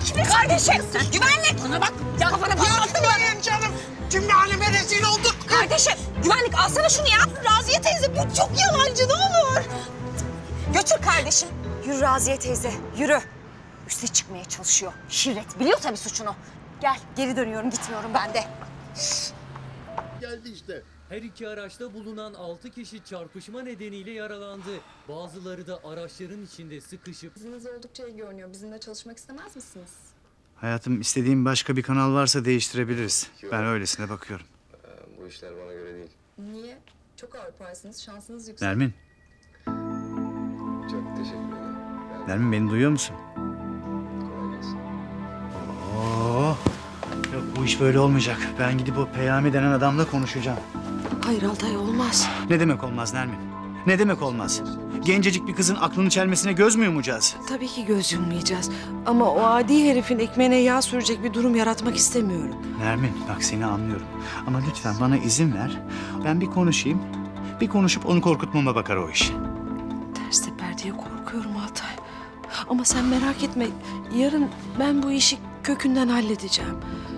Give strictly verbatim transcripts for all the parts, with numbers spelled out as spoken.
Kimi kardeşim? Güvenlik! Bana bak! Ya kafana patlattın mı? Yapmayın canım! Cümle aleme rezil olduk! Kardeşim, güvenlik alsana şunu ya. Raziye teyze bu çok yalancı, ne olur. Götür kardeşim. Yürü Raziye teyze, yürü. Üste çıkmaya çalışıyor. Şirret biliyor tabii suçunu. Gel, geri dönüyorum, gitmiyorum ben de. Geldi işte. Her iki araçta bulunan altı kişi çarpışma nedeniyle yaralandı. Bazıları da araçların içinde sıkışıp... Yüzünüz oldukça iyi görünüyor. Bizimle çalışmak istemez misiniz? Hayatım, istediğim başka bir kanal varsa değiştirebiliriz. Ben öylesine bakıyorum. Ee, bu işler bana göre değil. Niye? Çok Avrupaysınız. Şansınız yüksek. Nermin, Çok teşekkür ederim. Ben Nermin beni duyuyor musun? kolay gelsin. Oo, yok bu iş böyle olmayacak. Ben gidip o Peyami denen adamla konuşacağım. Hayır Altay, olmaz. Ne demek olmaz Nermin? Ne demek olmaz? Gencecik bir kızın aklını çelmesine göz mü yumacağız? Tabii ki göz yummayacağız. Ama o adi herifin ekmeğine yağ sürecek bir durum yaratmak istemiyorum. Nermin, bak seni anlıyorum. Ama lütfen bana izin ver. Ben bir konuşayım. Bir konuşup onu korkutmama bakar o iş. Ters teper diye korkuyorum Altay. Ama sen merak etme. Yarın ben bu işi kökünden halledeceğim.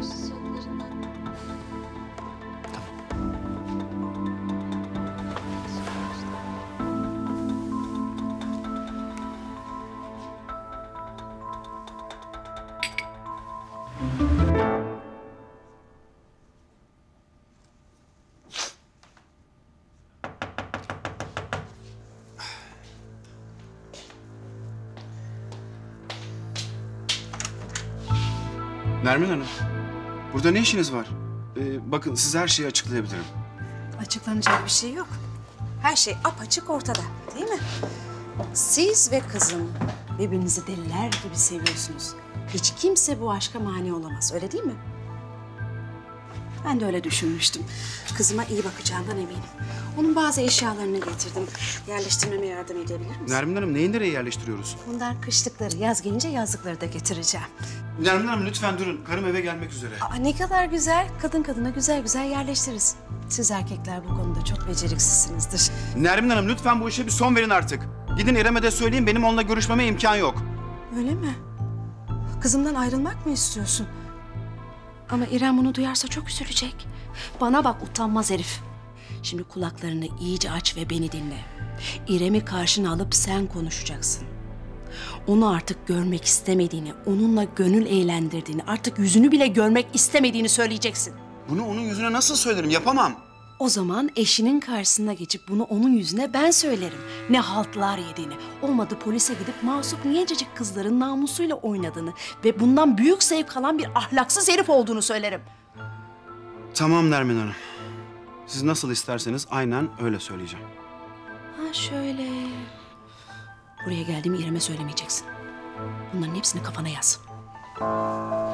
Nermin Hanım, burada ne işiniz var? Ee, bakın size her şeyi açıklayabilirim. Açıklanacak bir şey yok. Her şey apaçık ortada, değil mi? Siz ve kızım birbirinizi deliler gibi seviyorsunuz. Hiç kimse bu aşka mani olamaz, öyle değil mi? Ben de öyle düşünmüştüm. Kızıma iyi bakacağından eminim. Onun bazı eşyalarını getirdim. Yerleştirmeme yardım edebilir misin? Nermin Hanım, neyi nereye yerleştiriyoruz? Bunlar kışlıkları, yaz gelince yazlıkları da getireceğim. Nermin Hanım lütfen durun. Karım eve gelmek üzere. Aa, ne kadar güzel. Kadın kadına güzel güzel yerleştiririz. Siz erkekler bu konuda çok beceriksizsinizdir. Nermin Hanım lütfen bu işe bir son verin artık. Gidin İrem'e de söyleyin, benim onunla görüşmeme imkan yok. Öyle mi? Kızımdan ayrılmak mı istiyorsun? Ama İrem bunu duyarsa çok üzülecek. Bana bak utanmaz herif. Şimdi kulaklarını iyice aç ve beni dinle. İrem'i karşına alıp sen konuşacaksın. Onu artık görmek istemediğini, onunla gönül eğlendirdiğini, artık yüzünü bile görmek istemediğini söyleyeceksin. Bunu onun yüzüne nasıl söylerim? Yapamam. O zaman eşinin karşısına geçip bunu onun yüzüne ben söylerim. Ne haltlar yediğini. Olmadı polise gidip masum gencecik kızların namusuyla oynadığını ve bundan büyük zevk alan bir ahlaksız herif olduğunu söylerim. Tamam Nermin Hanım. Siz nasıl isterseniz aynen öyle söyleyeceğim. Ha şöyle. Buraya geldiğimi İrem'e söylemeyeceksin. Bunların hepsini kafana yaz.